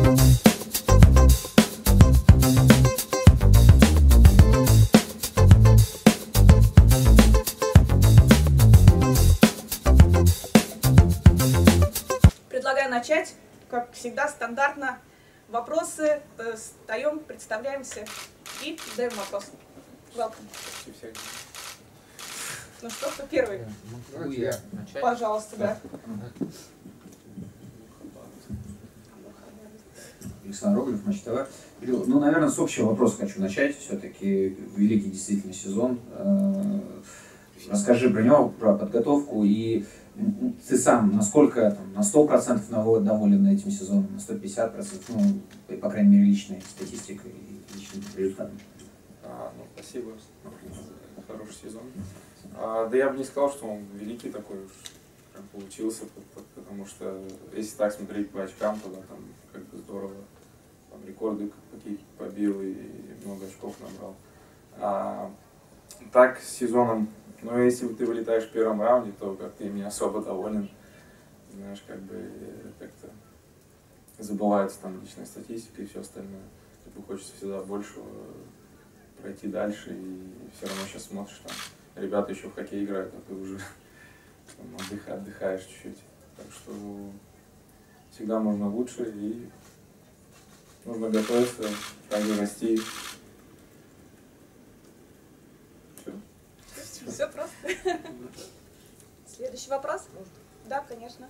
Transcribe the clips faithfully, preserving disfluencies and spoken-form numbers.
Предлагаю начать, как всегда, стандартно. Вопросы, встаем, представляемся и задаем вопрос. Welcome. Ну что, кто первый? Могу я начать? Пожалуйста, да. Александр Роглев, Матч ТВ. Ну, наверное, с общего вопроса хочу начать. Все-таки великий действительно сезон. Расскажи про него, про подготовку. И ты сам насколько, там, на сто процентов доволен этим сезоном, на сто пятьдесят процентов, ну, по крайней мере, личной статистикой и личным результатом? А, ну, спасибо. Хороший сезон. А, да я бы не сказал, что он великий такой уж прям получился, потому что если так смотреть по очкам, то да, там как бы здорово, там рекорды какие-то побил и много очков набрал. А, так с сезоном, ну если ты вылетаешь в первом раунде, то как ты не особо доволен, знаешь, как бы как-то забывается там личная статистика и все остальное. Как бы хочется всегда больше пройти дальше, и все равно сейчас смотришь, там ребята еще в хоккей играют, а ты уже там, отдыха, отдыхаешь чуть-чуть. Так что всегда можно лучше, и нужно готовиться, также расти. Все. Все просто. Следующий вопрос? Да, конечно.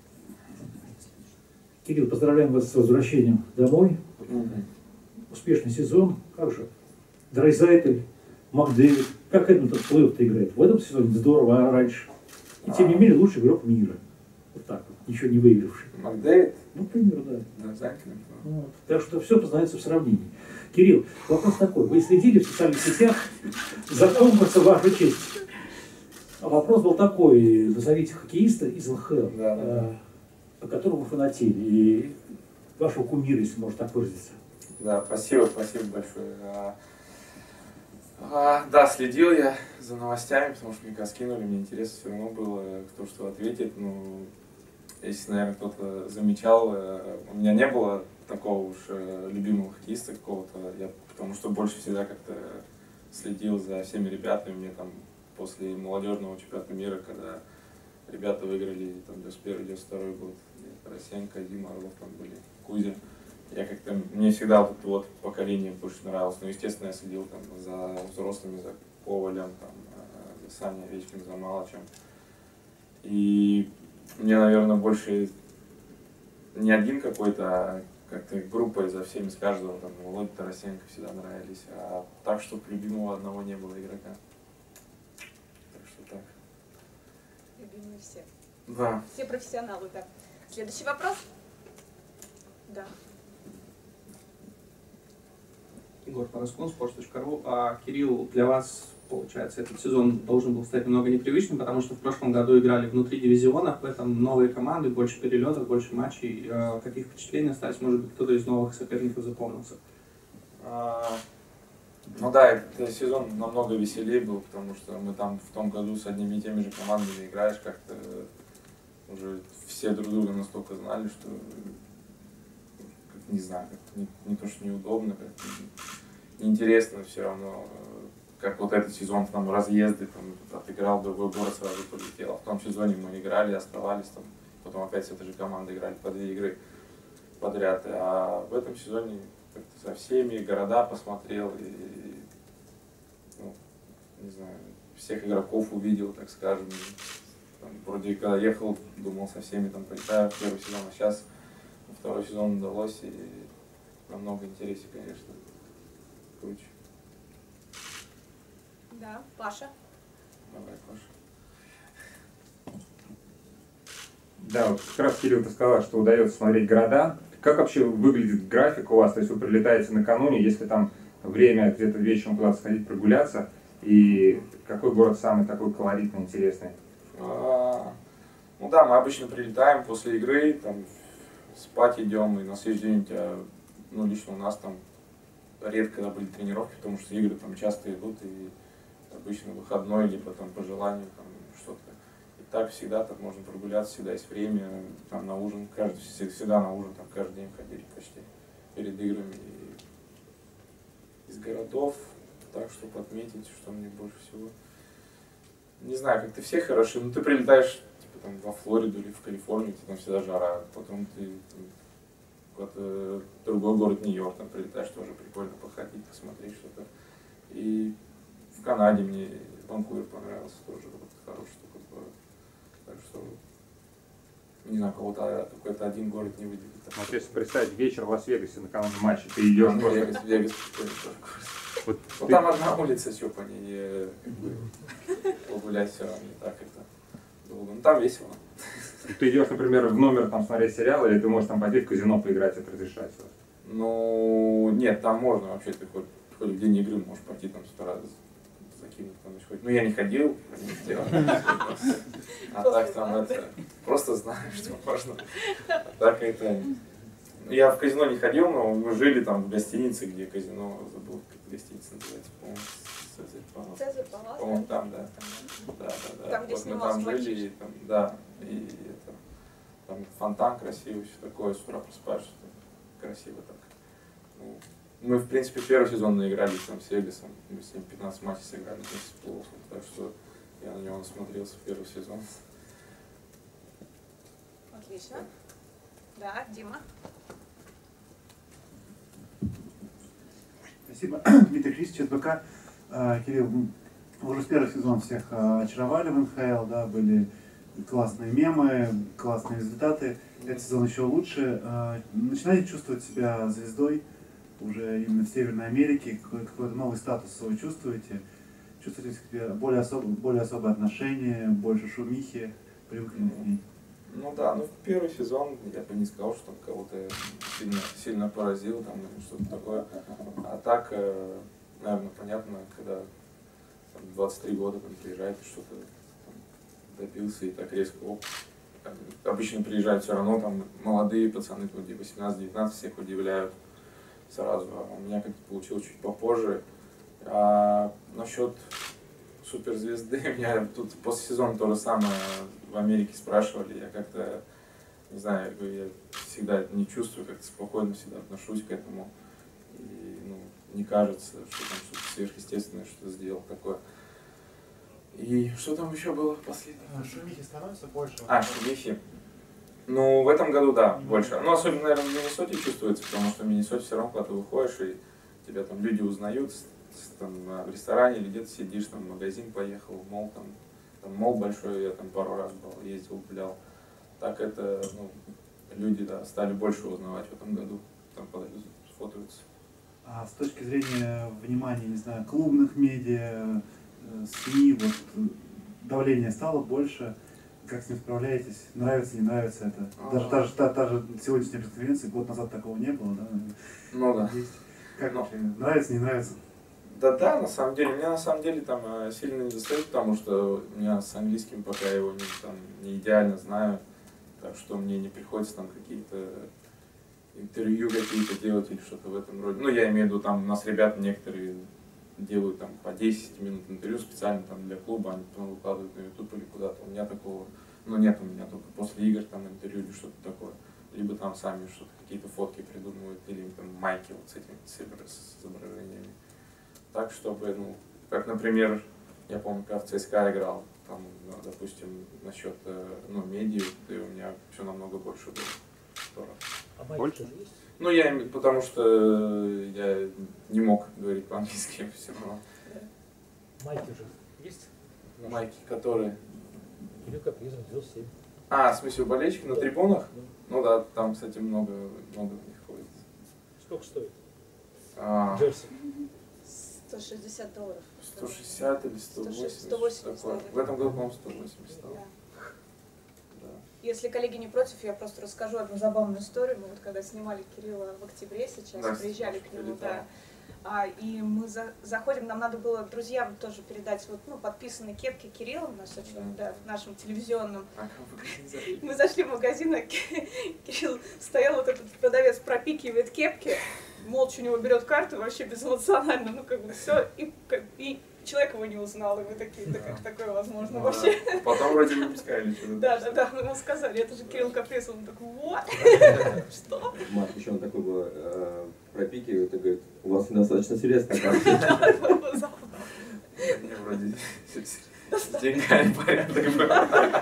Кирилл, поздравляем вас с возвращением домой. Mm-hmm. Успешный сезон. Как же? Драйзайтель, Макдэвид. Как Эдмонтон плей-офф-то играет? В этом сезоне здорово, а раньше. И тем не менее лучший игрок мира. Вот так вот, ничего не выигравший. Макдэвид? Ну, пример, да. Драйзайтель. Вот. Так что все познается в сравнении. Кирилл, вопрос такой. Вы следили в социальных сетях за конкурсом «Ваша честь». А вопрос был такой. Назовите хоккеиста из эн ха эл, Да, да, да. по которому вы фанатели. И вашего кумира, если можно так выразиться. Да, спасибо, спасибо большое. А, а, да, следил я за новостями, потому что мне когда скинули, мне интересно все равно было, кто что ответит. Ну, если, наверное, кто-то замечал, у меня не было такого уж любимого хоккеиста какого-то, я, потому что больше всегда как-то следил за всеми ребятами. Мне там после молодежного чемпионата мира, когда ребята выиграли там девяносто первый девяносто второй год, Тарасенко, Дима Орлов там были, Кузя. Я как-то, мне всегда вот это вот поколение больше нравилось. Ну, естественно, я следил там за взрослыми, за Ковалем, там, за Саней Овечкиным, за Малычем. И мне, наверное, больше не один какой-то, а как-то группа за всеми, с каждого, там, Володя, Тарасенко всегда нравились. А так, чтобы любимого одного не было игрока. Так что так. Любимые все. Да. Все профессионалы, да. Следующий вопрос? Да. Егор Параскун, спорт точка ру. А, Кирилл, для вас, получается, этот сезон должен был стать немного непривычным, потому что в прошлом году играли внутри дивизиона, в этом новые команды, больше перелетов, больше матчей. А, каких впечатлений остались? Может быть, кто-то из новых соперников запомнился? А, ну да, этот сезон намного веселее был, потому что мы там в том году с одними и теми же командами играешь, как-то уже все друг друга настолько знали, что не знаю, как, не, не то что неудобно, как неинтересно все равно, как вот этот сезон, там разъезды, там, отыграл, в другой город сразу полетел. А в том сезоне мы играли, оставались там, потом опять с этой же командой играли по две игры подряд. А в этом сезоне как-то со всеми города посмотрел и, ну, не знаю, всех игроков увидел, так скажем. Там, вроде когда ехал, думал со всеми там полетаю в первый сезон, а сейчас второй сезон удалось, и намного интереснее, конечно, круче. Да, Паша. Давай, Паша. Да, вот как раз Кирилл, ты сказал, что удается смотреть города. Как вообще выглядит график у вас? То есть вы прилетаете накануне, если там время где-то вечером куда-то сходить прогуляться, и какой город самый такой колоритный, интересный? А, ну да, мы обычно прилетаем после игры, там спать идем, и на следующий день у тебя, ну лично у нас там редко когда были тренировки, потому что игры там часто идут, и обычно выходной, либо там по желанию там что-то. так всегда так можно прогуляться, всегда есть время, там на ужин, каждый, всегда на ужин, там каждый день ходили почти перед играми. И из городов, так, чтобы отметить, что мне больше всего. Не знаю, как ты все хороши, но ты прилетаешь типа, там, во Флориду или в Калифорнию, где там всегда жара, потом ты там, в какой-то другой город, Нью-Йорк, там прилетаешь, тоже прикольно походить, посмотреть что-то. И в Канаде мне Ванкувер понравился, тоже вот, хороший такой город. Так что, не знаю, кого-то какой-то один город не выделит. Вот если представить вечер в Лас-Вегасе накануне матча, ты идешь Ну, просто... Вегас, Вегас прикольный тоже город. Вот Ну ты- там одна улица, все по ней, э, как бы, погулять все равно не так это долго. Ну там весело. Ты идешь, например, в номер там смотреть сериал, или ты можешь там пойти в казино поиграть, это разрешается? Ну, нет, там можно вообще, ты хоть, хоть в день игры можешь пойти там с утра закинуть там хоть. Ну я не ходил, не сделал. А так там это, просто знаю, что можно. А так это... Я в казино не ходил, но мы жили там в гостинице, где казино, забыл, как гостиница называется, по-моему, Цезарь Палас. Цезарь Палас, По-моему, да? там, да. Да, да, да. Там, где Вот мы снимался там жили, «Мальчишник». и там, да, и это, там фонтан красивый, все такое, с утра просыпаешься, красиво так. Ну, мы, в принципе, первый сезон наиграли там с Вегасом, мы с ним пятнадцать матчей сыграли вместе с Плоусом, так что я на него насмотрелся в первый сезон. Отлично. Да, Дима. Спасибо. Дмитрий Христич, СБК. А, Кирилл, м, вы уже с первого сезона всех а, очаровали в эн ха эл, да, были классные мемы, классные результаты. Этот сезон еще лучше. А, Начинаете чувствовать себя звездой уже именно в Северной Америке? Какой- Какой-то новый статус свой чувствуете? Чувствуете к себе более, особ... более особое отношение, больше шумихи, привыкли к ней? Ну да, ну в первый сезон я бы не сказал, что там кого-то сильно, сильно поразил, там или что-то такое. А так, э, наверное, понятно, когда там, двадцать три года там, приезжает и что-то там, добился и так резко оп. Там, обычно приезжают все равно там молодые пацаны, там, где восемнадцать-девятнадцать, всех удивляют сразу. А у меня как-то получилось чуть попозже. А насчет суперзвезды, меня тут после сезона то же самое в Америке спрашивали, я как-то, не знаю, я, говорю, я всегда это не чувствую, как-то спокойно всегда отношусь к этому, и ну, не кажется, что там что-то сверхъестественное, что сделал такое. И что там еще было последнее? Шумихи становится больше? А, шумихи. Ну, в этом году, да, больше. Ну, особенно, наверное, в Миннесоте чувствуется, потому что в Миннесоте все равно, когда ты выходишь, и тебя там люди узнают, там, в ресторане или где-то сидишь, там, в магазин поехал, в мол, там, там мол большой, я там пару раз был, ездил, гулял. Так это, ну, люди, да, стали больше узнавать в этом году, там подают, сфотаются. А с точки зрения внимания, не знаю, клубных медиа, э, СМИ, вот э, давление стало больше, как с ним справляетесь? Нравится, не нравится это? Даже та же, та, та же сегодняшняя пресс-конференция, год назад такого не было, да? Ну да. Есть. Как Ну. вообще? Нравится, не нравится? Да, да, на самом деле, меня на самом деле там э, сильно не достает, потому что у меня с английским пока я его не, там, не идеально знаю, так что мне не приходится там какие-то интервью какие-то делать или что-то в этом роде. Ну, я имею в виду, там у нас ребята некоторые делают там по десять минут интервью специально там для клуба, они потом выкладывают на YouTube или куда-то. У меня такого, ну, нет у меня только после игр там интервью или что-то такое. Либо там сами что-то, какие-то фотки придумывают, или там майки вот с этими цифрами, с изображениями. Так, чтобы, ну, как, например, я помню, когда в ЦСКА играл, там, ну, допустим, насчет, ну, медиа, и у меня все намного больше было. А майки Больше? тоже есть? Ну, я, им- потому что я не мог говорить по-английски все равно. Майки уже есть? Майки, которые... Кирилл Капризов, девяносто семь. А, в смысле, у болельщиков на трибунах? Ну да, там, кстати, много, много в них ходит. Сколько стоит? А, Джерси. сто шестьдесят долларов. сто шестьдесят или сто восемьдесят. сто восемьдесят, такое. наверное. В этом году, по-моему, сто восемьдесят стало. Да. Да. Если коллеги не против, я просто расскажу одну забавную историю. Мы вот когда снимали Кирилла в октябре сейчас, Да, приезжали к нему, прилетал. да. А, и мы за, заходим, нам надо было друзьям тоже передать вот, ну, подписанные кепки Кирилла, у нас очень, Мгм. да, в нашем телевизионном. А как вы организовали? Мы зашли в магазин, а Ки- Кирилл стоял, вот этот продавец пропикивает кепки, молча у него берет карту, вообще безэмоционально, ну как бы все, и, как- и человек его не узнал, и вы такие, да как такое возможно Ну, вообще? да. Потом вроде выпускали что-то. Да, да, да, мы ему сказали, это же Кирилл Капризов, он такой, вот, что? Марк, еще он такой был, э, пропикивает и говорит, у вас недостаточно средств, оказывается. Мне вроде с деньгами порядок был.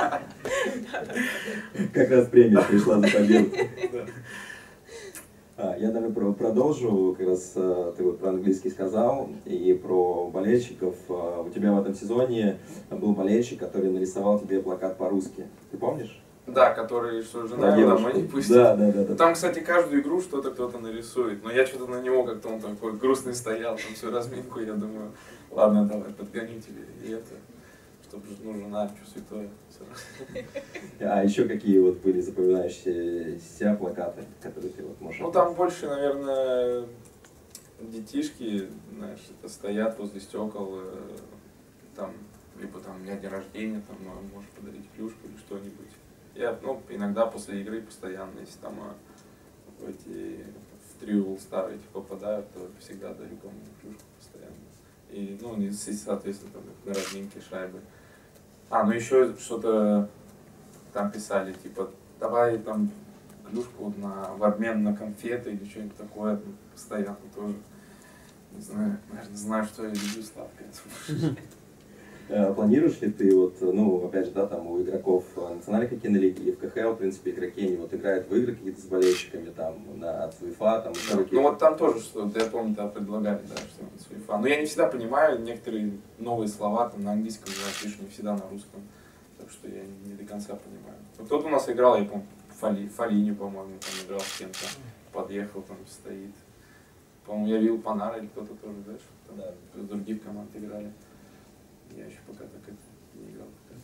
Как раз премия пришла за победу. Да. А, я, наверное, про- продолжу, как раз э, ты вот про английский сказал, и про болельщиков. Э, У тебя в этом сезоне был болельщик, который нарисовал тебе плакат по-русски. Ты помнишь? Да, который, что жена Про его девушку. домой не пустит. Да, да, да, да. Там, кстати, каждую игру что-то кто-то нарисует. Но я что-то на него как-то он такой грустный стоял, там всю разминку, я думаю, ладно, давай, подгоню тебе и это, чтобы ну, жена, что святое. А еще какие вот были запоминающиеся плакаты, которые ты вот можешь... Ну там больше, наверное, детишки, знаешь, это стоят возле стекол, э, там, либо там у меня день рождения, там э, можешь подарить плюшку или что-нибудь. Я, ну, иногда после игры постоянно, если там э, в эти в триул старые эти попадают, то всегда даю кому-нибудь плюшку постоянно. И, ну, и, соответственно, там на разминке шайбы. А, ну еще что-то там писали, типа, давай там клюшку на, в обмен на конфеты или что-нибудь такое, постоянно тоже. Не знаю, наверное, знаю, что я люблю сладкое. Э, Планируешь ли ты, вот, ну, опять же, да, там у игроков национальной хоккейной лиги и в ка ха эл, в принципе, игроки, они вот играют в игры какие-то с болельщиками, там, на ЦУЕФА, там, еще Ну какие-то... вот там тоже что-то, я помню, там предлагали, да, что с УЕФА. Но я не всегда понимаю, некоторые новые слова там на английском я пишу, не всегда на русском. Так что я не, не до конца понимаю. Вот кто-то у нас играл, я помню, Фали, Фалини, по-моему, там играл с кем-то, подъехал, там стоит. По-моему, я видел Панара или кто-то тоже, да, что там из других команд играли. Я еще пока так это не играл. Пока.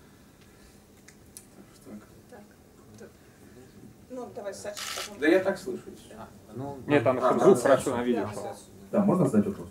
Так что так. Так. Ну, давай, Саша, потом. Да я так слышу. А, ну, Нет, там А, чтобы да, звук да, хорошо да, на видео да. шел. Да, можно задать вопрос?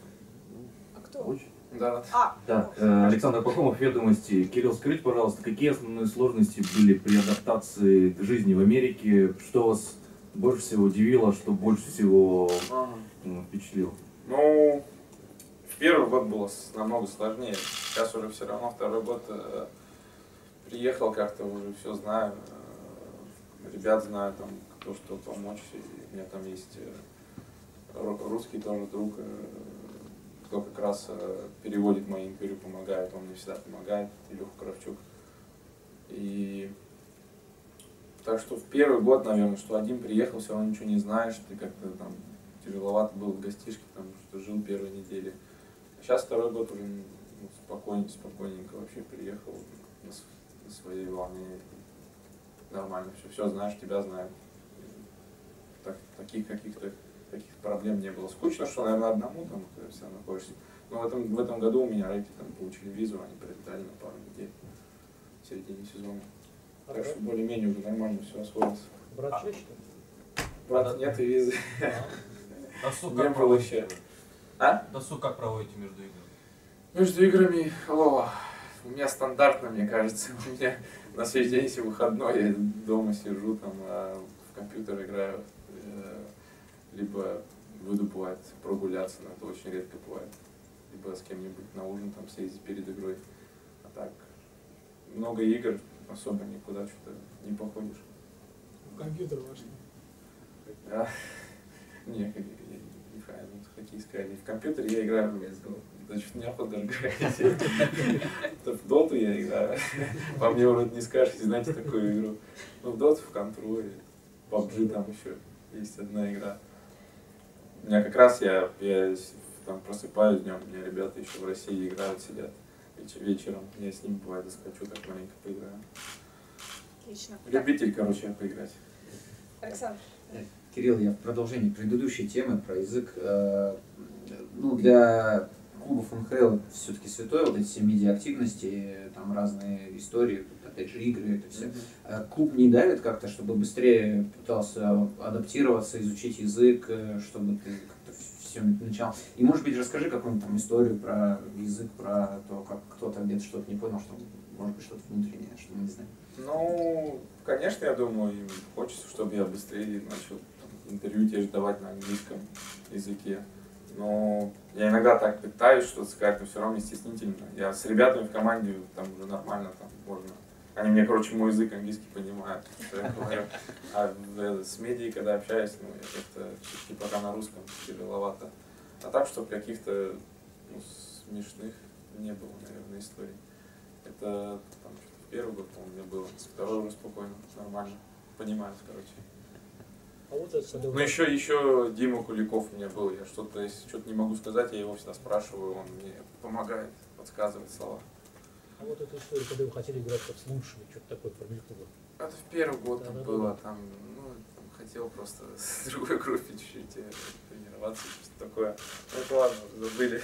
А кто? Да. А, Да, ну, э, Александр Пахомов, «Ведомости». Кирилл, скажите, пожалуйста, какие основные сложности были при адаптации к жизни в Америке? Что вас больше всего удивило, что больше всего Ага. м, впечатлило? Ну, в первый год было с- намного сложнее. Сейчас уже все равно второй год э, приехал как-то, уже все знаю. Э, ребят знаю, там, кто что помочь. И у меня там есть э, ру- русский тоже друг, э, кто как раз э, переводит мои интервью, помогает. Он мне всегда помогает, Илюха Кравчук. И так что в первый год, наверное, что один приехал, все равно ничего не знаешь, ты как-то там тяжеловато был в гостишке, потому что жил первые недели. А сейчас второй год уже ну, спокойненько, спокойненько вообще приехал на, с- на своей волне. Нормально все, все знаешь, тебя знают. Так, таких каких-то таких проблем не было. Скучно, что, наверное, одному там ты все находишься. Но в этом, в этом году у меня эти там получили визу, они прилетали на пару недель в середине сезона. Так что более-менее уже нормально все освоилось. Брат что ли? Брат, нет и визы. Досуг Не как было проводите? еще. А? Досуг как проводите между играми? Между играми, о, у меня стандартно, мне кажется. У меня на следующий день, если выходной, я дома сижу, там, а, в компьютер играю. э, Либо выйду, бывает, прогуляться, но это очень редко бывает. Либо с кем-нибудь на ужин там съездить перед игрой. А так, много игр, особо никуда что-то не походишь. Компьютер ваш. А, не, как- я не знаю, ну, хоккейская лига. В компьютере я играю в CS:GO. Значит, неохота даже играть. То в доту я играю. По мне вроде не скажете, знаете такую игру. Ну, в доту, в контру, и пабджи там еще есть одна игра. У меня как раз я, я с- там просыпаюсь днем, у меня ребята еще в России играют, сидят веч- вечером. Я с ними бывает заскочу, так маленько поиграю. отлично. Так, Любитель, короче, я поиграть. Александр, Кирилл, я в продолжении предыдущей темы про язык. э, Ну, для клубов эн ха эл все-таки святое, вот эти все медиа-активности, там разные истории, тут, опять же, игры, это все. Э, Клуб не давит как-то, чтобы быстрее пытался адаптироваться, изучить язык, э, чтобы ты как-то все начал. И, может быть, расскажи какую-нибудь там историю про язык, про то, как кто-то где-то что-то не понял, что, может быть, что-то внутреннее, что мы не знаем. Ну, конечно, я думаю, им хочется, чтобы я быстрее начал там, интервью те же давать на английском языке. Но я иногда так пытаюсь что-то сказать, но все равно не стеснительно. Я с ребятами в команде там уже нормально, там можно. Они мне, короче, мой язык английский понимают, что я говорю. А в- с медией, когда общаюсь, ну, я как-то все-таки пока на русском тяжеловато. А так, чтобы каких-то ну, смешных не было, наверное, историй. Это там, в первый год, по-моему, мне было. Второй уже спокойно, нормально. Понимают, короче. А вот это когда Ну еще, еще Дима Куликов у меня был. Я что-то, если что-то не могу сказать, я его всегда спрашиваю, он мне помогает, подсказывает слова. А вот эта история, когда вы хотели играть как с лучшими, что-то такое промелькнуло. Это в первый год там Да-да-да. было, там, ну, там хотел просто с другой группе чуть-чуть э, тренироваться, что-то такое. Ну это ладно, забыли.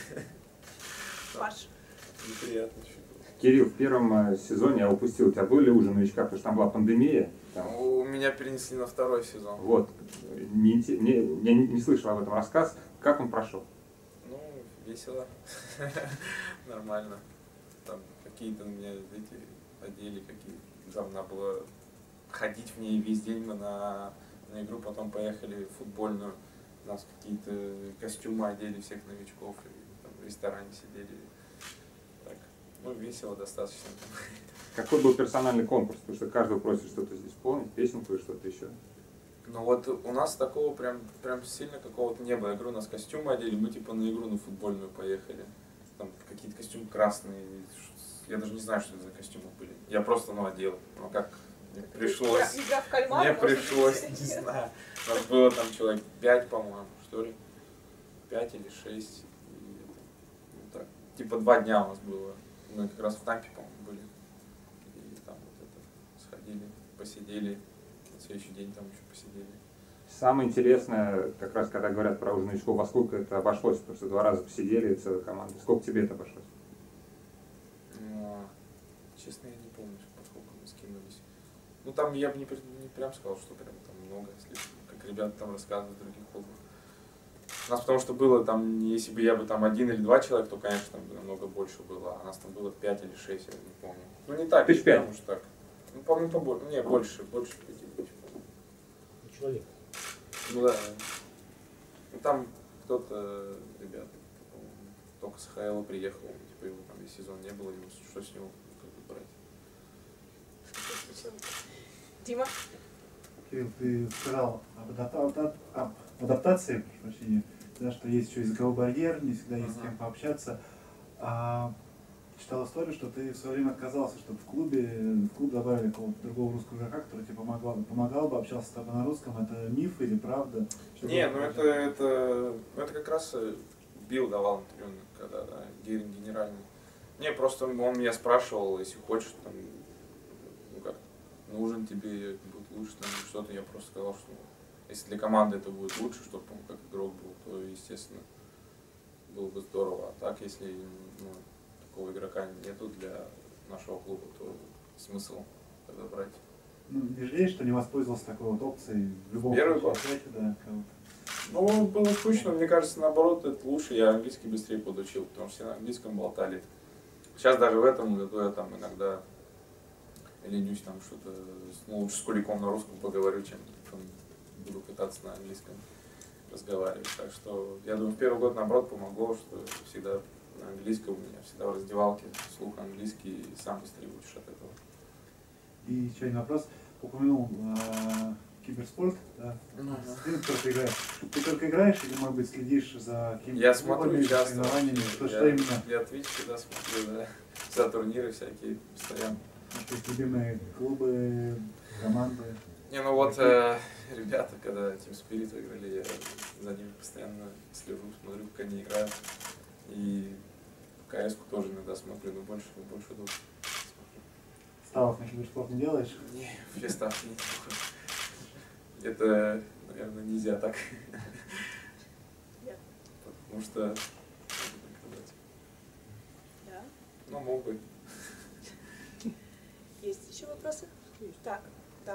Паш. Неприятно чуть было. Кирилл, в первом э, сезоне я упустил, у тебя были уже новичка, потому что там была пандемия. Там, У меня перенесли на второй сезон. вот, не, инте- не, я не, не слышал об этом рассказ, как он прошел? Ну, весело. Нормально. Там какие-то у меня эти одели, какие там надо было ходить в ней весь день. Мы на, на игру потом поехали в футбольную. У нас какие-то костюмы одели всех новичков. И, там, в ресторане сидели. Так, ну, весело достаточно. Какой был персональный конкурс? Потому что каждого просит что-то здесь исполнить, песенку и что-то еще. Ну вот у нас такого прям, прям сильно какого-то не было. Я говорю, у нас костюмы одели, мы типа на игру на футбольную поехали. Там какие-то костюмы красные. Я даже не знаю, что это за костюмы были. Я просто ну одел. Ну как мне пришлось. Игра, игра в кальмара, Мне может пришлось, быть. не знаю. У нас было там человек пять, по-моему, что ли. Пять или шесть. И это, ну, так. Типа два дня у нас было. Мы как раз в Тампе, по-моему, были. И там вот это сходили, посидели. На следующий день там еще посидели. Самое интересное, как раз когда говорят про ужин новичков, во сколько это обошлось? Потому что два раза посидели, целая команда. Сколько тебе это обошлось? Ну, честно, я не помню, поскольку мы скинулись. Ну там я бы не, при- не прям сказал, что прям там много, если как ребята там рассказывают в других клубах. У нас потому что было там, если бы я бы там один или два человека, то, конечно, там бы намного больше было. А нас там было пять или шесть, я не помню. Ну не так, Тысяч не пять? прям уж так. Ну, помню, побольше. Не, больше, больше пяти. больше, по-моему. Человек. Ну да. Ну там кто-то, ребята, по-моему, только с ХЛ приехал, типа его там весь сезон не было, ему что с него как бы брать. Дима? Кирилл, ты сказал об, адапта- об адаптации, прошу прощения, да, что есть еще языковой барьер, не всегда есть с Ага. кем пообщаться. А, читал историю, что ты в свое время отказался, чтобы в клубе, в клуб добавили какого-то другого русского игрока, который тебе помогал, помогал бы, общался с тобой на русском. Это миф или правда? Что Не, было ну это, правда? это, ну это как раз э, Билл давал интервью, когда да, Герин генеральный. Не, просто он меня спрашивал, если хочешь, там, ну как, нужен тебе, будет лучше, там, что-то. Я просто сказал, что ну, если для команды это будет лучше, чтобы он как игрок был, то, естественно, было бы здорово. А так, если ну, такого игрока нету для нашего клуба, то смысл тогда брать. Ну, не жалеешь, что не воспользовался такой вот опцией в любом Первый случае, год? ответе, да, кого-то? Ну, было скучно, мне кажется, наоборот, это лучше, я английский быстрее подучил, потому что все на английском болтали. Сейчас даже в этом году я там иногда ленюсь там что-то, ну, лучше с Куликом на русском поговорю, чем там, буду пытаться на английском разговаривать. Так что, я думаю, в первый год, наоборот, помогло, что всегда на английском у меня, всегда в раздевалке слух английский, и сам быстрее учишь от этого. И еще один вопрос. Упомянул а, киберспорт, да, Ну, ты только играешь. Ты только играешь или, может быть, следишь за какими-то Я смотрю клубами, часто. соревнованиями? Что, я, что именно? я Twitch всегда смотрю, да. За турниры всякие, постоянно. То есть любимые клубы, команды? Не, ну вот э, ребята, когда Team Spirit выиграли, я за ними постоянно слежу, смотрю, как они играют. И КС-ку тоже иногда смотрю, но больше, больше двух смотрю. Ставок на киберспорт не делаешь? Не, все ставки не делаю. Это, наверное, нельзя так. Потому что... Да. Ну, мог бы. Есть еще вопросы? Так, да.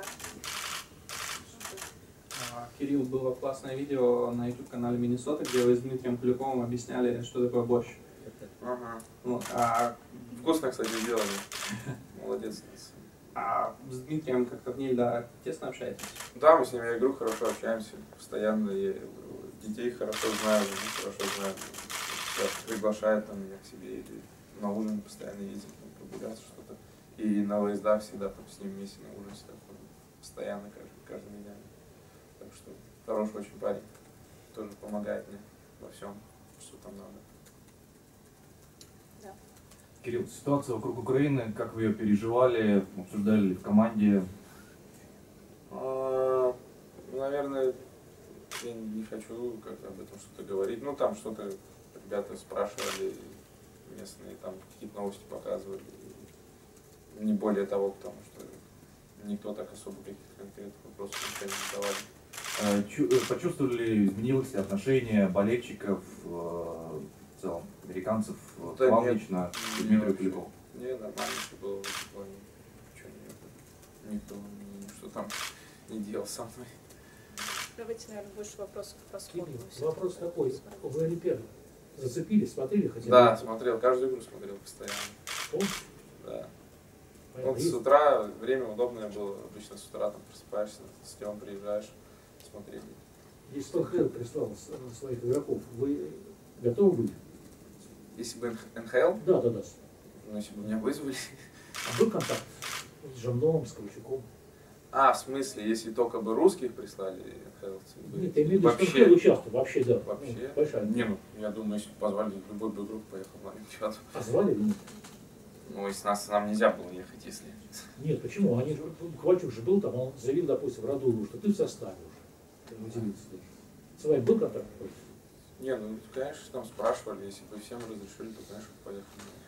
А, Кирилл, было классное видео на YouTube-канале Миннесота, где вы с Дмитрием Куликовым объясняли, что такое борщ. Ага. Вот, а, Вкусно, кстати, сделали. Молодец. а с Дмитрием как-то в ней, да, тесно общаетесь? Да, мы с ним, я игру хорошо общаемся, постоянно. И детей хорошо знаю, жену хорошо знаю. Приглашают там меня к себе или на ужин постоянно ездим, там, прогуляться что-то. И на выездах всегда там с ним вместе на ужин всегда ходим. Постоянно, каждый, каждый день. Так что хороший очень парень. Тоже помогает мне во всем, что там надо. Да. Кирилл, ситуация вокруг Украины, как вы ее переживали, обсуждали ли в команде? А, наверное, я не хочу как об этом что-то говорить. Ну, там что-то ребята спрашивали, местные там какие-то новости показывали. Не более того, потому что никто так особо каких-то конкретных вопросов не задавали. Почувствовали ли изменилось отношение болельщиков, в целом, американцев, к Да вам нет, лично, к не Дмитрию вообще. Куликову? Не, нормально все было в этом плане. Ничего нет. Никто что там не делал со мной. Давайте, наверное, больше вопросов про спорт. Кирилл, Мы вопрос всё-таки такой. смотрим. Вы Олимпиаду зацепили, смотрели хотя бы? Да, смотрел, каждую игру смотрел постоянно. Помните? Да. Понятно. Вот с Есть? утра время удобное было. Обычно с утра там просыпаешься, с днем приезжаешь, смотрели. Если Том Хейл прислал с- своих игроков, вы готовы были? Если бы эн ха эл, Да, да, да. ну если бы меня вызвали. А был контакт с Жамновым, с Ковальчуком? А, в смысле, если только бы русских прислали эн ха эл, Нет, я имею в виду, что Хейл участвовал, вообще, да. Вообще? Ну, большая. Не, ну, я думаю, если бы позвали, любой бы игрок поехал на Олимпиаду. А звали или нет? Ну, если нас, нам нельзя было ехать, если... Нет, почему? Они же, Ковальчук же был там, он заявил, допустим, Радулу, что ты в составе уже. Ты удивился даже. С вами был контакт какой-то? Не, ну, конечно, там спрашивали, если бы всем разрешили, то, конечно, поехали.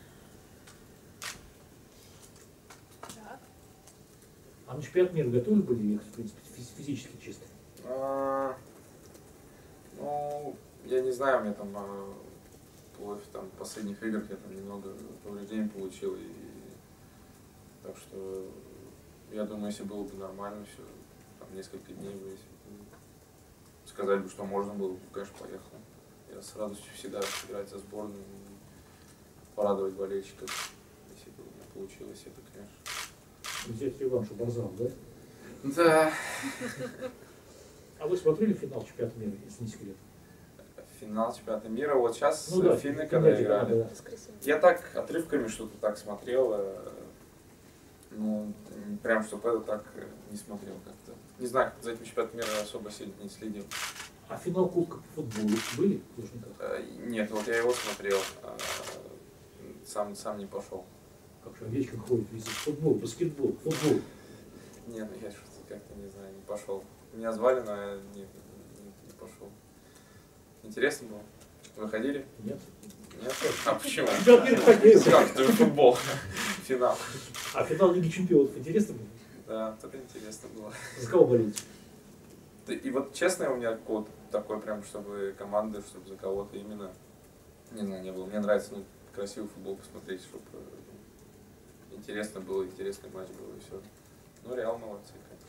Так. А на чемпионат мира готовы были ехать, в принципе, физ- физически чисто? А, ну, я не знаю, у меня там а, вплоть там последних игр я там немного повреждений получил, и так что я думаю, если было бы нормально все, там несколько дней бы, если бы сказать бы, что можно было бы, конечно, поехал. Я с радостью всегда играть за сборную и порадовать болельщиков, если бы у меня получилось это, конечно. Взять реванш у Барзана, да? Да. А вы смотрели финал чемпионата мира, если не секрет? Финал чемпионата мира, вот сейчас Ну да, финны, в когда Финляндии, играли. да, да. Воскресенье. Я так отрывками что-то так смотрел, э, ну, прям чтобы это так э, не смотрел как-то. Не знаю, за этим чемпионатом мира особо сильно не следил. А финал Кубка по футболу были в Лужниках? Э, Нет, вот я его смотрел, э, сам, сам не пошел. Как же Овечкин ходит везде. Футбол, баскетбол, футбол. Нет, я что-то как-то не знаю, не пошел. Меня звали, но я не, не, не пошел. Интересно было? Вы ходили? Нет. Нет? А почему? Чемпионат мира ходил. Как, это же футбол. Финал. А финал Лиги Чемпионов интересно было? Да, вот это интересно было. За кого болеть? Да, и вот честно, у меня код такой прям, чтобы команды, чтобы за кого-то именно, не знаю, не было. Мне нравится, ну, красивый футбол посмотреть, чтобы э, интересно было, интересный матч был и все. Ну, Реал молодцы, конечно.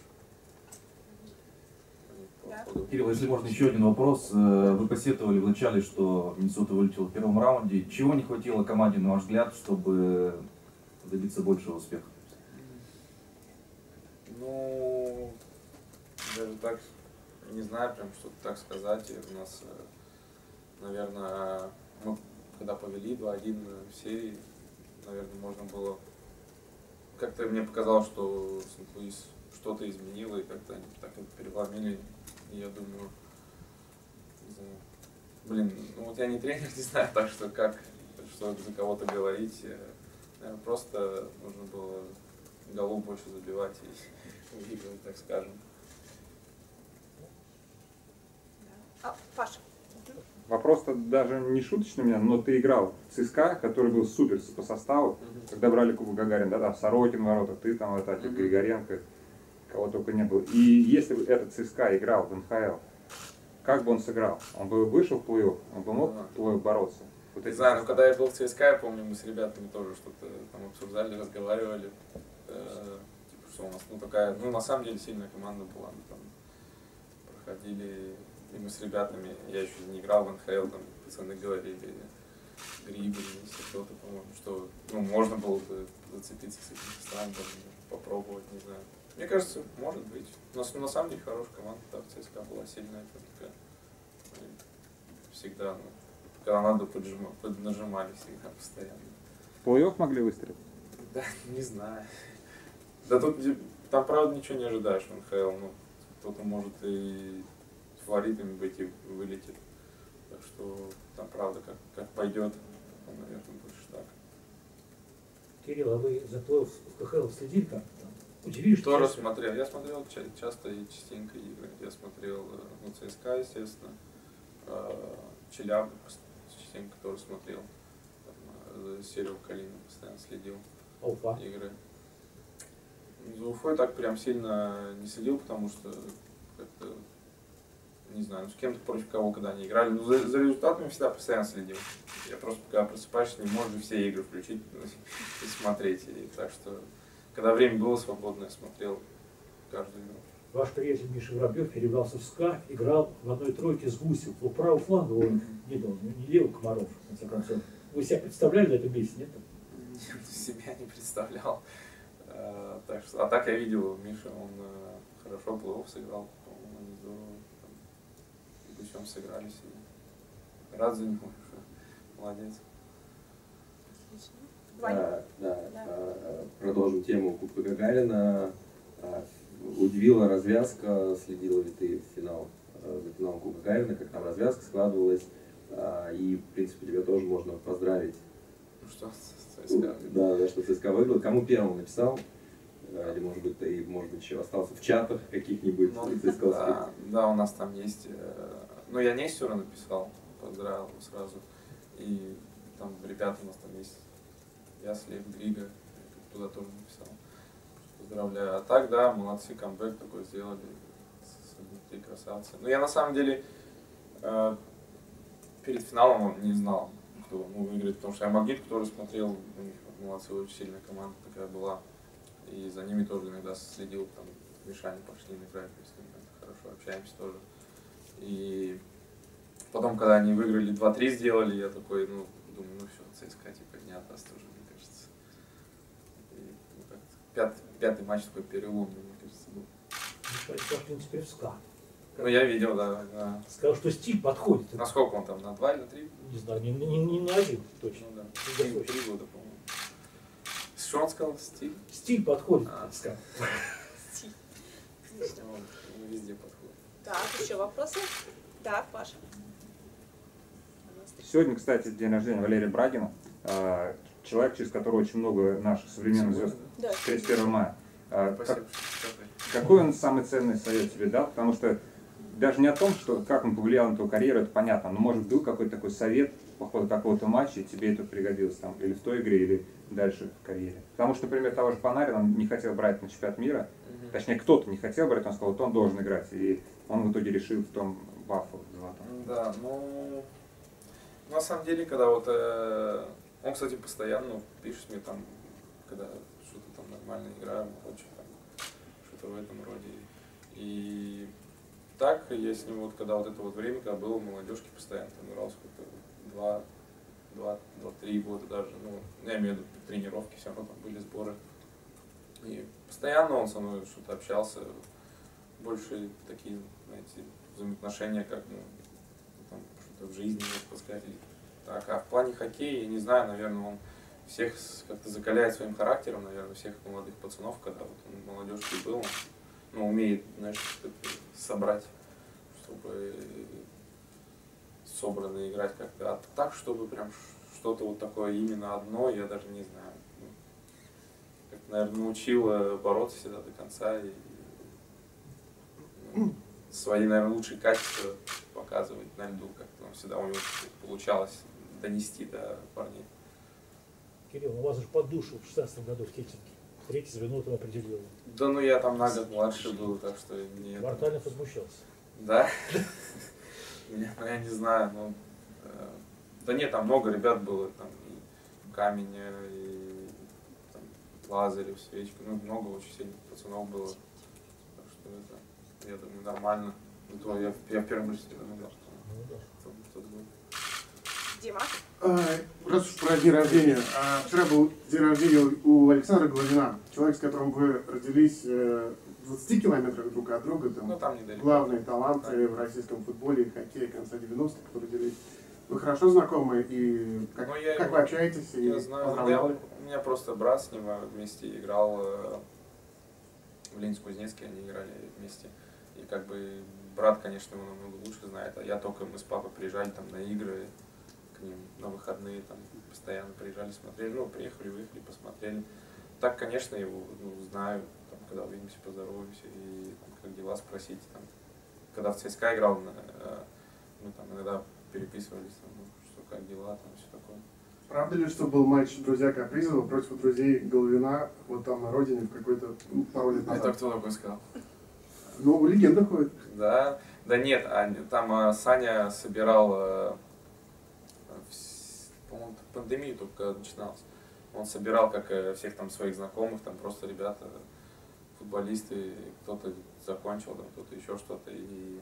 Они по Да. ходу- Кирилл, если можно, еще один вопрос. Э, Вы посетовали вначале, что Миннесота вылетела в первом раунде. Чего не хватило команде, на ваш взгляд, чтобы добиться большего успеха? Ну, даже так, не знаю, прям что-то так сказать. И у нас, э, наверное, мы когда повели два-один в серии, наверное, можно было... Как-то мне показалось, что Сент-Луис что-то изменило, и как-то они так это переломили. И я думаю, не знаю, блин, ну вот я не тренер, не знаю, так что как, что за кого-то говорить. Э, Наверное, просто нужно было голов больше забивать и выигрывать, так скажем. А, Паша. Вопрос-то даже не шуточный у меня, но ты играл в ЦСКА, который был супер по составу, когда брали Кубок Гагарина, да, там Сорокин в воротах, ты там, вот, Мгм. Григоренко, кого только не было. И если бы этот ЦСКА играл в эн ха эл, как бы он сыграл? Он бы вышел в плей-офф, он бы мог Да. в плей-офф бороться? Вот Не эти знаю, но составы. когда я был в ЦСКА, я помню, мы с ребятами тоже что-то там обсуждали, разговаривали. Э, типа, что у нас, ну, такая, ну, на самом деле, сильная команда была. Мы там проходили, и мы с ребятами, я еще не играл в эн ха эл, там пацаны говорили, Грибин, если кто-то, по-моему, что, ну, можно было бы зацепиться с этим составом, даже попробовать, не знаю. Мне кажется, может быть. Но на самом деле хорошая команда, да, в ЦСКА была сильная, такая. всегда, ну, когда надо, поджима, поднажимали всегда постоянно. В плей-офф могли выстрелить? Да, не знаю. Да тут, там правда ничего не ожидаешь в эн ха эл, ну, кто-то может и фаворитами быть и вылетит. Так что там правда как, как пойдет, там, наверное, больше так. Кирилл, а вы за плей-офф в ка ха эл следили как-то? Удивились? Тоже смотрел. Я смотрел ча- часто и частенько игры. Я смотрел, ну, цэ эс ка, естественно, Челябы частенько тоже смотрел. Там, за Серегу Калину постоянно следил. А Уфа? Игры. За Уфой так прям сильно не следил, потому что как-то, не знаю, ну, с кем-то против кого, когда они играли. Но за, за результатами всегда постоянно следил. Я просто, когда просыпаешься, не можешь все игры включить и смотреть. И так что, когда время было свободное, я смотрел каждую игру. Ваш приятель Миша Воробьев перебрался в СКА, играл в одной тройке с Гусев. У правого фланга он не был, не делал Комаров, в конце концов. Вы себя представляли на этом месте, нет? Нет, себя не представлял. А, так что, а так я видел, Миша, он а, хорошо плей-офф сыграл, по-моему, они здорово там, с Гусем сыгрались. И рад за него, что молодец. Ваня? Да, да. Да. А, продолжим тему Кубка Гагарина. А, удивила развязка, следила ли ты финал, за финалом Кубка Гагарина, как там развязка складывалась, а, и, в принципе, тебя тоже можно поздравить. Ну что, цэ эс ка? Да, да, что цэ эс ка выиграл. Кому первым написал? Или, может быть, ты, может быть, еще остался в чатах каких-нибудь Ну, цэ эс ка? да, да, у нас там есть, э, ну, я Нестеру написал, поздравил его сразу, и там ребята у нас там есть, Яслев, Грига, я туда тоже написал. Поздравляю. А так, да, молодцы, камбэк такой сделали. Три красавцы. Но я на самом деле э, перед финалом не знал, кто ну, выиграет, потому что я Магнитку тоже смотрел, у них молодцы, очень сильная команда такая была. И за ними тоже иногда следил, там, Мишане пошли на играть, с ними хорошо общаемся тоже. И потом, когда они выиграли два-три сделали, я такой, ну, думаю, ну все, цэ эс ка типа не отдаст тоже, мне кажется. И, ну, как-то пятый, пятый матч такой переломный, мне кажется, был. Ну, в принципе, в СКА. Ну, я видел, да, да. Сказал, что стиль подходит. На сколько он там, на два или на три? Не знаю, не, не, не на один точно. Ну, да. Три, три года, по-моему. Что он сказал? Стиль? Стиль подходит, А. СКА. Стиль. Он, он везде подходит. Так, еще вопросы? Да, Паша. Сегодня, кстати, день рождения Валерия Брагина, э, человек, через которого очень много наших современных звезд. Да. тридцать первого мая. Э, Спасибо, как- что сказали. какой он самый ценный совет тебе дал? Потому что даже не о том, что как он повлиял на твою карьеру, это понятно, но может был какой-то такой совет по ходу какого-то матча, и тебе это пригодилось там или в той игре, или дальше в карьере. Потому что, например, того же Панарина он не хотел брать на чемпионат мира, Мгм. точнее кто-то не хотел брать, он сказал, вот он должен играть, и он в итоге решил в том Баффало золотом. Да, ну, на самом деле, когда вот, э, он, кстати, постоянно пишет мне там, когда что-то там нормально играю, хочет там, что-то в этом роде. И так, я с ним вот, когда вот это вот время, когда было в молодежке, постоянно там играл сколько, два, два, два, три года даже, ну, я имею в виду тренировки, все равно там были сборы. И постоянно он со мной что-то общался, больше такие, знаете, взаимоотношения, как, ну, там, что-то в жизни, можно сказать, или так. А в плане хоккея, я не знаю, наверное, он всех с- как-то закаляет своим характером, наверное, всех молодых пацанов, когда вот он в молодежке был, он, ну, умеет, знаешь, как-то собрать, чтобы собранно играть как-то. А так, чтобы прям ш- что-то вот такое именно одно, я даже не знаю. Ну, как-то, наверное, научил э, бороться всегда до конца и ну, свои, наверное, лучшие качества показывать на льду, как-то он всегда у него получалось донести до парней. Кирилл, у вас же под душу в шестнадцатом году в Кетинге. Третье звено там определил. Да ну я там на год младше был, так что не... Вартанов возмущался. Да? Не, ну я не знаю, ну... э, Да нет, там много ребят было, там и Камень, и там, Лазарев, Свечка, ну много очень сильных пацанов было. Так что это, я думаю, нормально. Ну, то я, я в первом лице наверное, что Ну да. там кто-то был. Дима? А, раз уж про день рождения. А, вчера был день рождения у Александра Головина, человек, с которым вы родились э, в двадцати километрах друг от друга, там, Ну, там недалеко. главные таланты в российском футболе и хоккее конца девяностых, которые делились. Вы хорошо знакомы и как, Ну, я как его- вы общаетесь и Я знаю, у меня, поздравляли? у меня просто брат с ним вместе играл э, в Ленинск-Кузнецке, они играли вместе. И как бы брат, конечно, его намного лучше знает, а я только, мы с папой приезжали там на игры к ним, на выходные, там постоянно приезжали, смотрели, ну, приехали, выехали, посмотрели. Так, конечно, его ну, знаю, там, когда увидимся, поздороваемся, и там, как дела спросить. Там, когда в ЦСКА играл, э, мы там иногда переписывались, там, ну, что, как дела, там, все такое. Правда ли, что был матч друзья Капризова против друзей Головина, вот там на родине, в какой-то ну, пару лет назад? Это кто такой сказал? Ну, легенда ходит. Да, да нет, а, там а, Саня собирал, а, в- по-моему, пандемию только начиналась. Он собирал как э, всех там своих знакомых, там просто ребята, футболисты, кто-то закончил, там кто-то еще что-то, и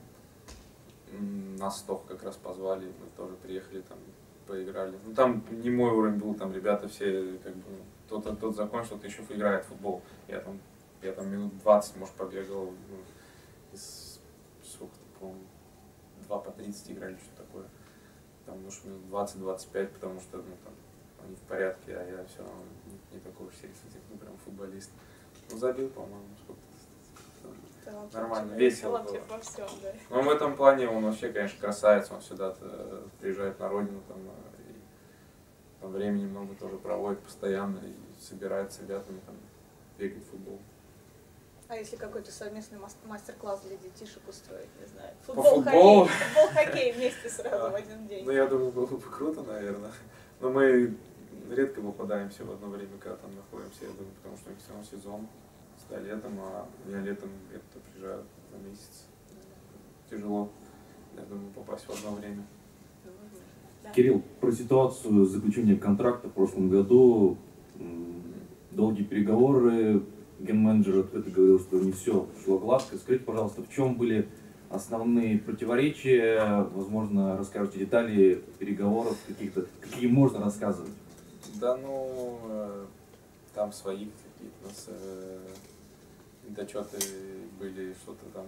м, нас только как раз позвали, мы тоже приехали там, поиграли. Ну там не мой уровень был, там ребята все как бы, ну, кто-то тот закончил, кто-то еще играет в футбол. Я там, я там минут двадцать, может, побегал, ну, из, сколько-то, по-моему, два по тридцать играли, что-то такое. Там, может, минут двадцать-двадцать пять, потому что, ну, там, они в порядке, а я все равно не, не такой уж серьезный, ну, прям футболист. Ну, забил, по-моему, сколько-то. Талантлив, Нормально, человек, весело талантлив было. во всем, да. Но в этом плане он вообще, конечно, красавец, он всегда приезжает на родину, там, и там времени много тоже проводит постоянно, и собирается с ребятами, там, бегает в футбол. А если какой-то совместный мас- мастер-класс для детишек устроить, не знаю, По футбол, футболу? хоккей, футбол, хоккей вместе сразу в один день. Ну, я думаю, было бы круто, наверное. Но мы редко выпадаемся в одно время, когда там находимся, я думаю, потому что у них все равно сезон, всегда летом, а я летом где-то приезжаю на месяц. Тяжело, я думаю, попасть в одно время. Да. Кирилл, про ситуацию заключения контракта в прошлом году, м, долгие переговоры, ген-менеджер открыто говорил, что не все шло гладко. Скажите, пожалуйста, в чем были основные противоречия, возможно, расскажите детали переговоров каких-то, какие можно рассказывать? Да, ну, э, там свои какие-то у нас э, недочеты были, что-то там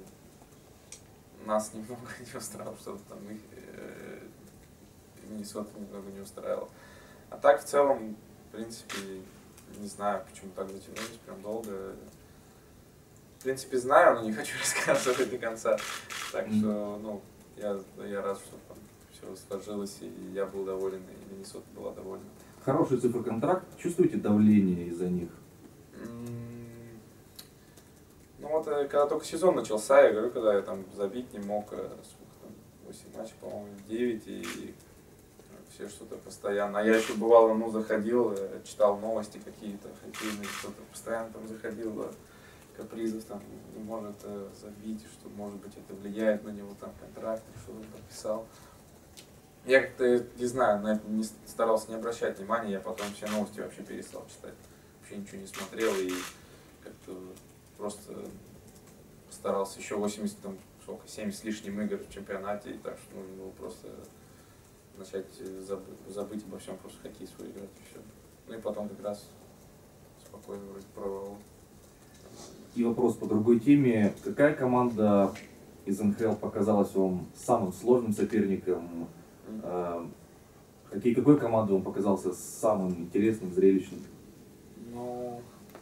нас немного не устраивало, что-то там их э, Миннесота немного не устраивало. А так, в целом, в принципе, не знаю, почему так затянулись, прям долго. В принципе, знаю, но не хочу рассказывать до конца. Так что, ну, я, я рад, что там все сложилось, и я был доволен, и Миннесота была довольна. Хороший цифроконтракт, чувствуете давление из-за них? М, Ну вот, э, когда только сезон начался, я говорю, когда я там забить не мог, э, сколько там, восемь матчей, по-моему, девять, и все что-то постоянно. А я еще бывало, ну, заходил, э, читал новости какие-то хоккейные, что-то постоянно там заходил, э, Капризов там не может э, забить, что, может быть, это влияет на него, там, контракт, что он подписал. Я как-то, не знаю, на это не с- старался не обращать внимания, я потом все новости вообще перестал читать. Вообще ничего не смотрел и как-то просто старался еще восемьдесят, там, сколько, семьдесят с лишним игр в чемпионате, и так что нужно было просто начать забыть, забыть обо всем, просто хоккей свой играть и все. Ну и потом как раз спокойно вроде пробовал. И вопрос по другой теме. Какая команда из эн ха эл показалась вам самым сложным соперником? Э, Хоккей какой команды вам показался самым интересным, зрелищным? Ну,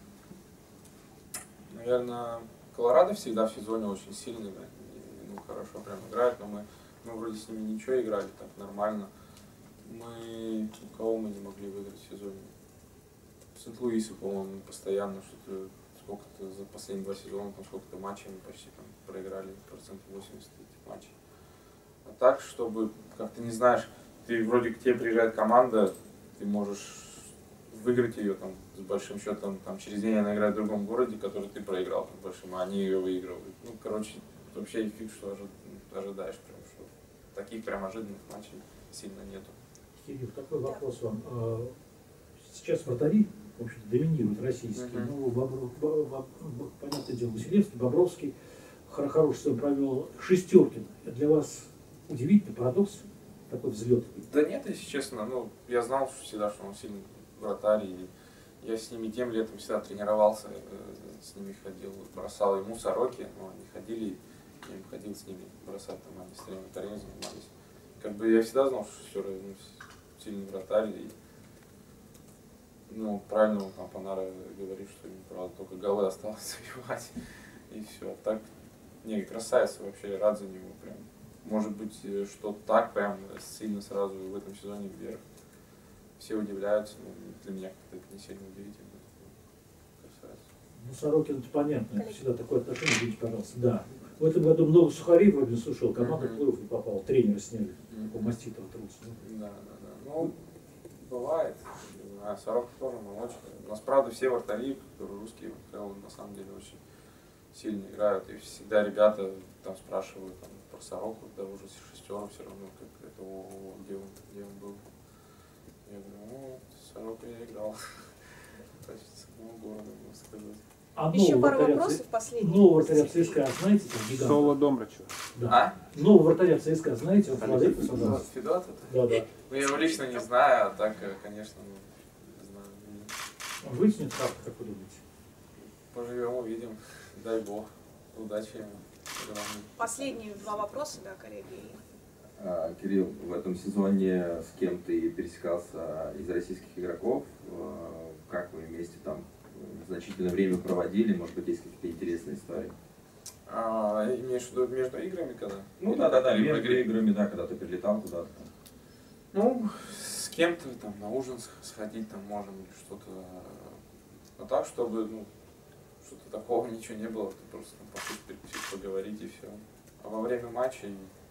наверное, Колорадо всегда в сезоне очень сильный, да, и, ну, хорошо прям играет, но мы, мы вроде с ними ничего играли, так нормально. Мы, у кого мы не могли выиграть в сезоне? Сент-Луисе, по-моему, постоянно что-то, сколько-то за последние два сезона, там сколько-то матчей мы почти там проиграли, процентов восемьдесят этих матчей. А так, чтобы, как ты не знаешь, ты вроде к тебе приезжает команда, ты можешь выиграть ее там с большим счетом, там через день она играет в другом городе, который ты проиграл там большим, а они ее выигрывают. Ну, короче, вообще фиг, что ожи- ожидаешь прям, что таких прям ожиданных матчей сильно нету. Кирилл, такой вопрос вам. А, Сейчас вратари, в общем-то, доминируют российские. Мгм. Ну, Бобров, Бо- Бо- Бо- понятное дело, Василевский, Бобровский, хоро- хороший сезон провел. Шестеркин. Это для вас удивительный парадокс, такой взлет? Да нет, если честно, ну, я знал что всегда, что он сильный вратарь, и Я с ними тем летом всегда тренировался, с ними ходил, бросал ему сороки, но они ходили, я им ходил с ними бросать, там они стрельной занимались. Как бы я всегда знал, что все равно сильный вратарь, и ну, правильно он там Панара говорит, что ему, правда, только голы осталось забивать, и все. Так, не, красавец вообще, рад за него прям. Может быть, что так прям сильно сразу в этом сезоне вверх. Все удивляются, но для меня как-то это не сильно удивительно. Красавец. Ну, Сорокин-то понятно, это всегда такое отношение, видите, пожалуйста, да. В этом году много сухарей вроде ушел, команда в плей-офф не попала, тренера сняли, такого маститого труса. Да, да, да. Ну, бывает. А Сорок тоже молодчик. У нас, правда, все вратари, которые русские, на самом деле очень сильно играют. И всегда ребята там спрашивают там, про Сороку, да уже шестером все равно, как это, о, где он, где он был. Я говорю, ну, Сорока я играл. Хочется к новому городу, можно сказать. А Еще пару вратаря, вопросов последних. нового вратаря ЦСКА знаете, там гигант? Соло Домрачева. Да. А? Нового вратаря ЦСКА знаете, он молодец, пожалуйста. Федот это? Да, да. Ну, я его лично не знаю, а так, конечно, ну, не знаю. Он вытянет как, как вы думаете? Поживем, увидим. Дай бог. Удачи ему. Последние два вопроса, да, коллеги. А, Кирилл, в этом сезоне с кем ты пересекался из российских игроков? Как вы вместе там значительное время проводили? Может быть, есть какие-то интересные истории? А, имеешь в виду между играми когда? Ну да, да, да, между играми, да, когда ты прилетал куда-то. Ну, с кем-то там на ужин сходить там можем или что-то. Но так, чтобы, ну, что-то такого ничего не было, ты просто там пошли перекусить, поговорить и все. А во время матча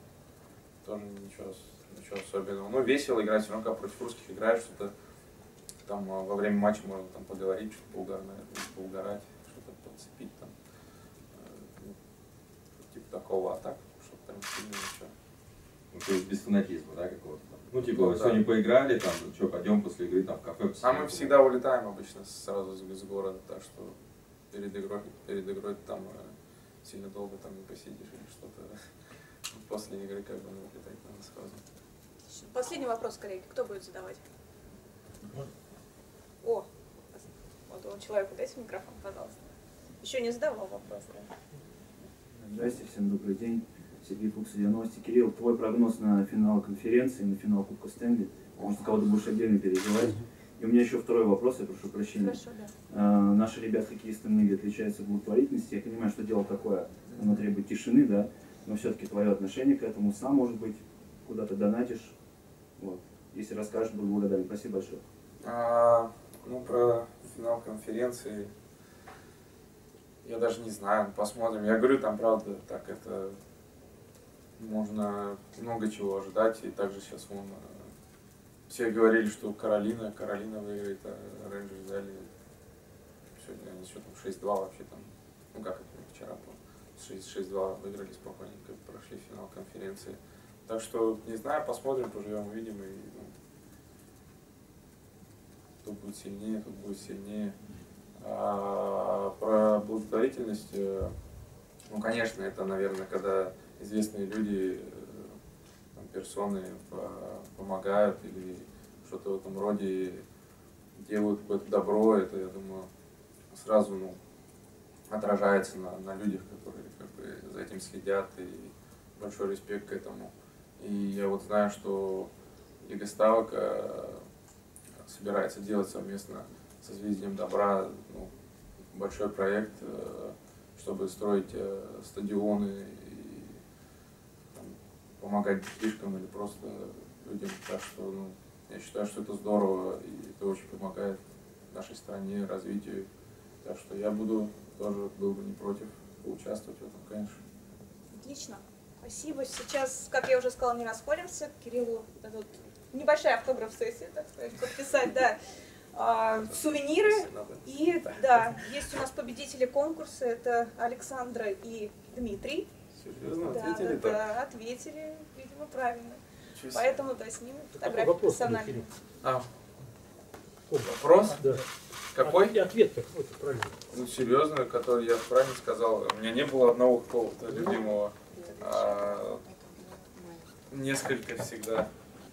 тоже ничего, ничего особенного. Ну, весело играть, все равно, когда против русских играешь, что-то там во время матча можно там поговорить, что-то поугарать, поугарать, что-то подцепить там. Ну, типа такого, а так, что-то прям сильно ничего. Ну, то есть без фанатизма, да, какого-то там? Ну, типа, Ну, вы да. сегодня поиграли, там, что, пойдем после игры там в кафе посидим? А мы всегда улетаем обычно сразу из, из города, так что перед игрой, перед игрой там э, сильно долго там не посидишь или что-то. После игры как бы ну, летать надо сразу. Последний вопрос, коллеги. Кто будет задавать? О, вот он человеку, дайте микрофон, пожалуйста. Еще не задавал вопрос, да? Здрасте, всем добрый день. Сергей Фукс, новости. Кирилл, твой прогноз на финал конференции, на финал Кубка Стэнли. Может, кого-то будешь отдельно переживать. И у меня еще второй вопрос, я прошу прощения. Хорошо, да. А, наши ребята-хоккеисты многие отличаются в благотворительности. Я понимаю, что дело такое, оно требует тишины, да, но все-таки твое отношение к этому, сам, может быть, куда-то донатишь. Вот. Если расскажешь, буду благодарен. Спасибо большое. А, ну, про финал конференции я даже не знаю, посмотрим. Я говорю, там, правда, так это можно много чего ожидать. И также сейчас вон, все говорили, что Каролина, Каролина выиграет, а Рейнджерс взяли сегодня они что там шесть-два вообще там, ну как это вчера было, шесть-два выиграли спокойненько, прошли финал конференции. Так что, не знаю, посмотрим, поживем, увидим, и ну, кто будет сильнее, кто будет сильнее. А про благотворительность, ну, конечно, это, наверное, когда известные люди, там, персоны помогают или что-то в этом роде делают какое-то добро, это, я думаю, сразу ну, отражается на, на людях, которые как бы, за этим следят, и большой респект к этому. И я вот знаю, что Лига Ставок собирается делать совместно со Созвездием Добра ну, большой проект, чтобы строить стадионы и там, помогать детишкам или просто людям. Так что ну, я считаю, что это здорово и это очень помогает нашей стране, развитию. Так что я буду тоже был бы не против поучаствовать в этом, конечно. Отлично. Спасибо. Сейчас, как я уже сказала, не расходимся. Кириллу дадут небольшая автограф-сессия, так сказать, подписать, да, а, сувениры. И, да, есть у нас победители конкурса, это Александра и Дмитрий. Серьезно? Да, Ответили да, так? да, ответили, видимо, правильно. Ничего себе. Поэтому, да, снимем фотографию вопрос персональную. А, вопрос? Да. Какой? И ответ какой-то правильный. Ну, серьезно, который я правильно сказал. У меня не было одного какого-то любимого, а несколько всегда было.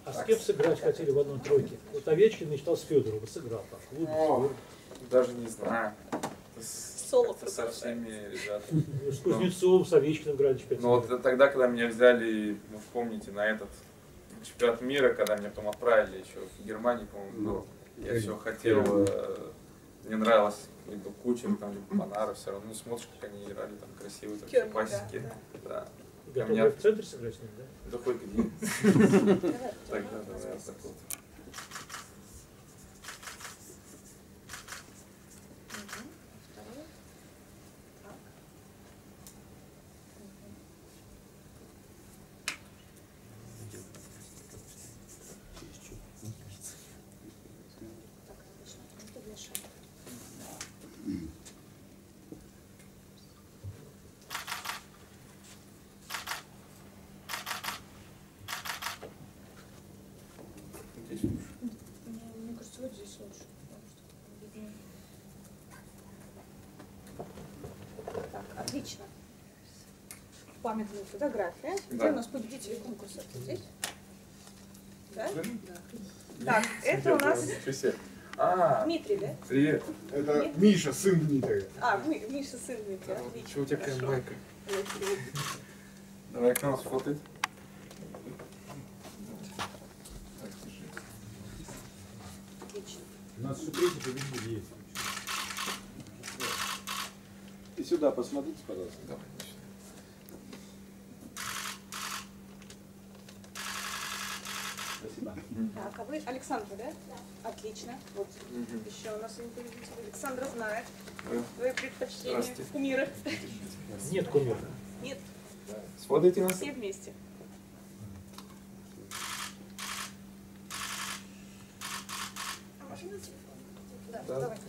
А с кем сыграть хотели в одной тройке? Вот Овечкин мечтал с Федоровым, сыграл там. в клубе, О, даже не знаю. Соло Это со всеми ребятами. с Кузнецовым, с Овечкиным играли чемпионат. Ну вот тогда, когда меня взяли, ну, помните, на этот чемпионат мира, когда меня потом отправили еще в Германию, по-моему, был, я все хотел, э, мне нравилось либо Кучер, там, либо Панара, все равно, ну, смотришь, как они играли, там, красивые, там, все пасеки, да. Готовы меня... в центре сыграть с ним, да? Да хоть где. Тогда, давай, так вот. Здесь лучше. Мне кажется, вот здесь лучше. Так, отлично. Памятная фотография. Где Да. у нас победители конкурса? Здесь? Да? Так, это у нас А, Дмитрий, да? привет. Это Миша, сын Дмитрия. А, мы, Миша, сын Дмитрия. Отлично. Что у тебя какая хорошо. майка? Очень. Давай, кто нас фотает? Отлично. У нас еще третий победитель есть. И сюда посмотрите, пожалуйста. Давай, Спасибо. Так, а вы Александр, да? Да. Отлично. Вот Мгм. еще у нас один победитель. Александр знает Да. твои предпочтения, Здравствуйте. кумиры. Нет кумира. Нет, Сфотайте нас? все вместе. А можно телефон? Да, Да. давайте.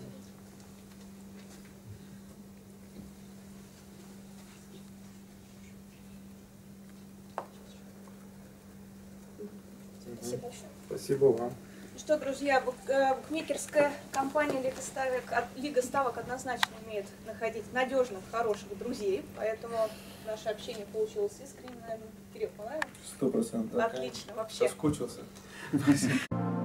Спасибо большое. Спасибо вам. Ну что, друзья, бук- э, букмекерская компания Лига Ставок, от- Лига Ставок однозначно умеет находить надежных, хороших друзей, поэтому наше общение получилось искренне, наверное. Кирилл, понравилось? Сто процентов. Отлично, вообще. Соскучился.